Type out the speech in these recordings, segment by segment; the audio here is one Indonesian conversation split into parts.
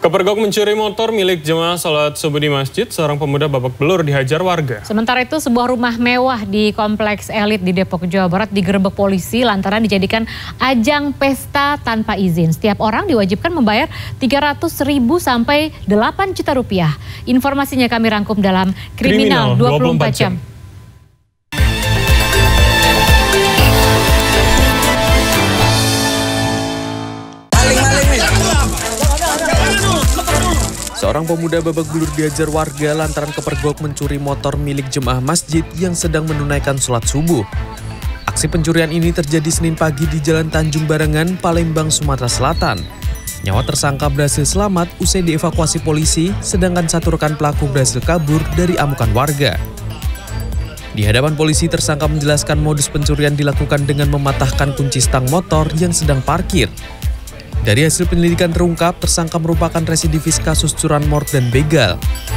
Kepergok mencuri motor milik jemaah salat subuh di masjid, seorang pemuda babak belur dihajar warga. Sementara itu sebuah rumah mewah di Kompleks Elit di Depok, Jawa Barat digerebek polisi lantaran dijadikan ajang pesta tanpa izin. Setiap orang diwajibkan membayar 300.000 sampai 8 juta rupiah. Informasinya kami rangkum dalam Kriminal 24 Jam. Seorang pemuda babak belur dihajar warga lantaran kepergok mencuri motor milik jemaah masjid yang sedang menunaikan sholat subuh. Aksi pencurian ini terjadi Senin pagi di Jalan Tanjung Barengan, Palembang, Sumatera Selatan. Nyawa tersangka berhasil selamat usai dievakuasi polisi, sedangkan satu rekan pelaku berhasil kabur dari amukan warga. Di hadapan polisi, tersangka menjelaskan modus pencurian dilakukan dengan mematahkan kunci stang motor yang sedang parkir. Dari hasil penyelidikan terungkap, tersangka merupakan residivis kasus curanmor dan begal.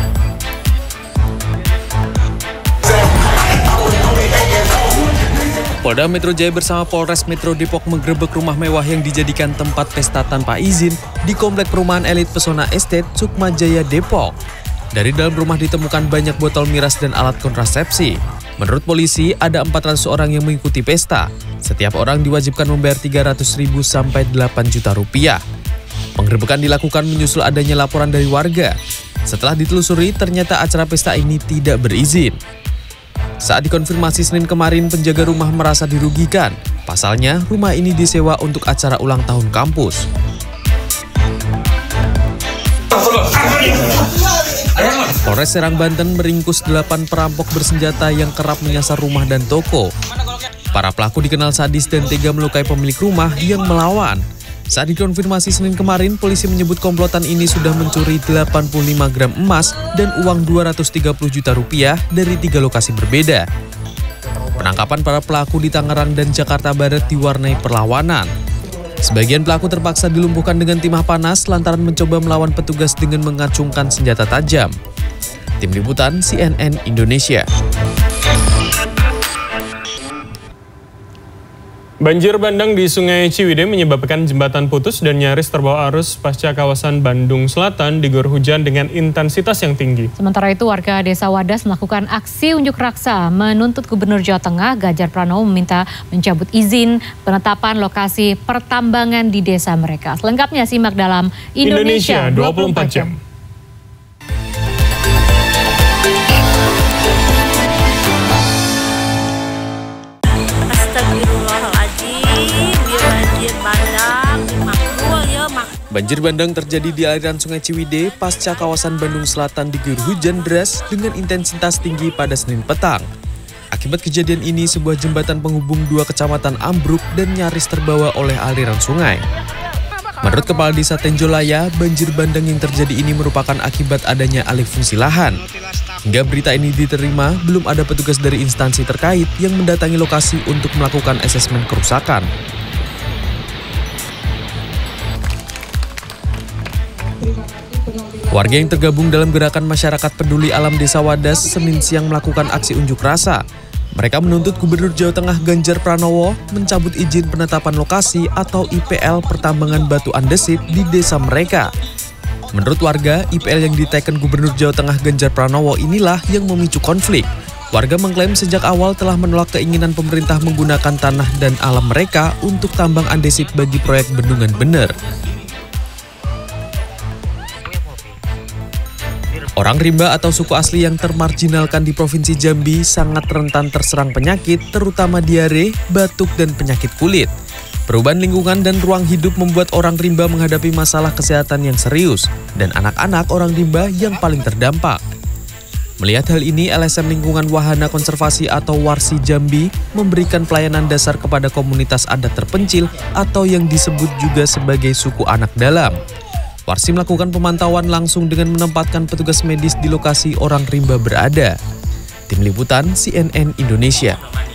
Polda Metro Jaya bersama Polres Metro Depok menggerebek rumah mewah yang dijadikan tempat pesta tanpa izin di Komplek Perumahan Elit Pesona Estate, Sukmajaya, Depok. Dari dalam rumah ditemukan banyak botol miras dan alat kontrasepsi. Menurut polisi, ada 400 orang yang mengikuti pesta. Setiap orang diwajibkan membayar 300.000 sampai 8 juta rupiah. Penggerebekan dilakukan menyusul adanya laporan dari warga. Setelah ditelusuri, ternyata acara pesta ini tidak berizin. Saat dikonfirmasi Senin kemarin, penjaga rumah merasa dirugikan. Pasalnya, rumah ini disewa untuk acara ulang tahun kampus. Polres Serang, Banten meringkus 8 perampok bersenjata yang kerap menyasar rumah dan toko. Para pelaku dikenal sadis dan tega melukai pemilik rumah yang melawan. Saat dikonfirmasi Senin kemarin, polisi menyebut komplotan ini sudah mencuri 85 gram emas dan uang 230 juta rupiah dari 3 lokasi berbeda. Penangkapan para pelaku di Tangerang dan Jakarta Barat diwarnai perlawanan. Sebagian pelaku terpaksa dilumpuhkan dengan timah panas lantaran mencoba melawan petugas dengan mengacungkan senjata tajam. Tim Liputan CNN Indonesia. Banjir bandang di Sungai Ciwidey menyebabkan jembatan putus dan nyaris terbawa arus pasca kawasan Bandung Selatan diguyur hujan dengan intensitas yang tinggi. Sementara itu warga Desa Wadas melakukan aksi unjuk rasa menuntut Gubernur Jawa Tengah Ganjar Pranowo meminta mencabut izin penetapan lokasi pertambangan di desa mereka. Selengkapnya simak dalam Indonesia 24 Jam. Banjir bandang terjadi di aliran Sungai Ciwidey pasca kawasan Bandung Selatan diguyur hujan deras dengan intensitas tinggi pada Senin petang. Akibat kejadian ini, sebuah jembatan penghubung 2 kecamatan ambruk dan nyaris terbawa oleh aliran sungai. Menurut Kepala Desa Tenjolaya, banjir bandang yang terjadi ini merupakan akibat adanya alih fungsi lahan. Hingga berita ini diterima, belum ada petugas dari instansi terkait yang mendatangi lokasi untuk melakukan asesmen kerusakan. Warga yang tergabung dalam gerakan masyarakat peduli alam Desa Wadas Senin siang melakukan aksi unjuk rasa. Mereka menuntut Gubernur Jawa Tengah Ganjar Pranowo mencabut izin penetapan lokasi atau IPL pertambangan batu andesit di desa mereka. Menurut warga, IPL yang diteken Gubernur Jawa Tengah Ganjar Pranowo inilah yang memicu konflik. Warga mengklaim sejak awal telah menolak keinginan pemerintah menggunakan tanah dan alam mereka untuk tambang andesit bagi proyek bendungan bener. Orang rimba atau suku asli yang termarginalkan di Provinsi Jambi sangat rentan terserang penyakit, terutama diare, batuk, dan penyakit kulit. Perubahan lingkungan dan ruang hidup membuat orang rimba menghadapi masalah kesehatan yang serius, dan anak-anak orang rimba yang paling terdampak. Melihat hal ini, LSM Lingkungan Wahana Konservasi atau Warsi Jambi memberikan pelayanan dasar kepada komunitas adat terpencil atau yang disebut juga sebagai suku anak dalam. Warsi melakukan pemantauan langsung dengan menempatkan petugas medis di lokasi orang rimba berada. Tim Liputan CNN Indonesia.